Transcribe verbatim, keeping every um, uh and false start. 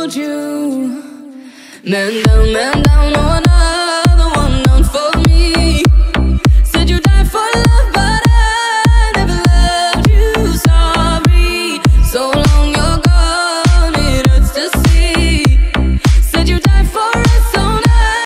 hold you. Man down, man down on us.